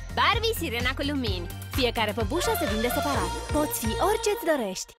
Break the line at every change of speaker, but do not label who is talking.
Barbie, sirena cu lumini. Fiecare păpușă se vinde separat. Poți fi orice-ți dorești.